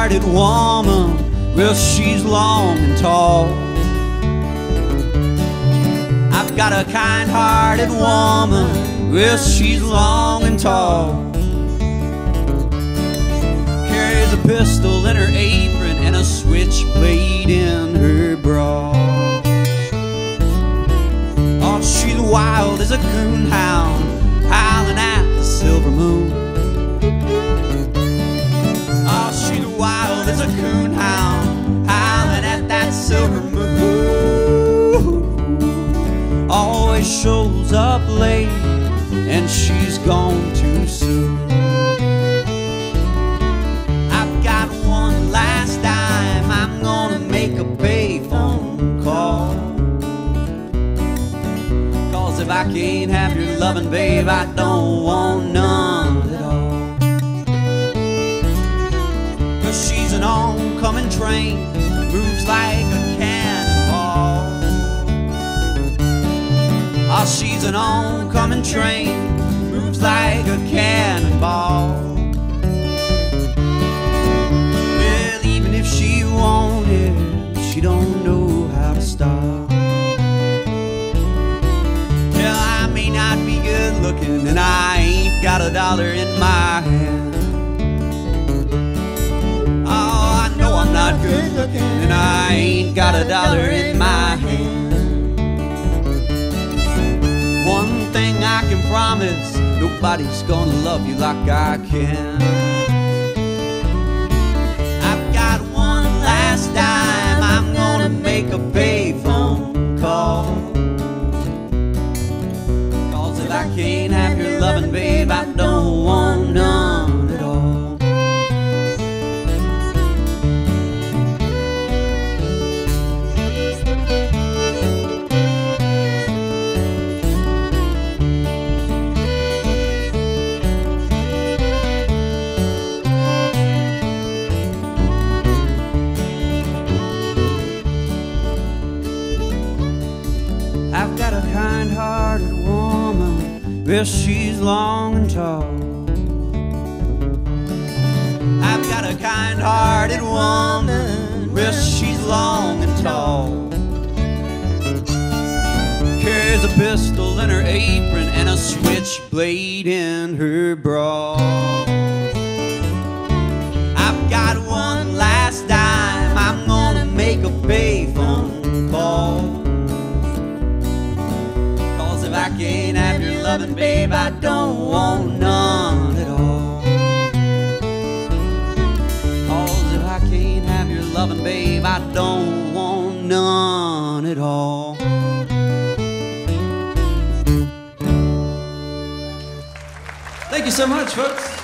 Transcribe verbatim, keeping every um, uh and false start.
kind-hearted woman, well, she's long and tall. I've got a kind-hearted woman, well, she's long and tall. Carries a pistol in her apron and a switchblade in her bra. Oh, she's wild as a coonhound, howling at the silver moon. Oh, she's wild as a coonhound, howling at that silver moon. Always shows up late, and she's gone too soon. I've got one last dime, I'm gonna make a payphone call. Cause if I can't have your loving, babe, I don't want none at all. Cause she's an oncoming train, moves like a cannonball. Oh, she's an oncoming train, moves like a cannonball. Well, even if she wanted, she don't know how to stop. Well, I may not be good looking, and I ain't got a dollar in my hand. Oh, I know I'm not good looking, and I ain't got a dollar in my hand. One thing I can promise, nobody's gonna love you like I can. I've got one last dime, I'm gonna make a payphone call. Cause if I can't have your loving, babe, I don't want none at all. I've got a kind-hearted woman, well, she's long and tall. I've got a kind-hearted woman, well, she's long and tall. Carries a pistol in her apron and a switchblade in her bra. I've got one last dime, I'm gonna make a payphone call. If I can't have your loving, babe, I don't want none at all. Cause if I can't have your loving, babe, I don't want none at all. Thank you so much, folks.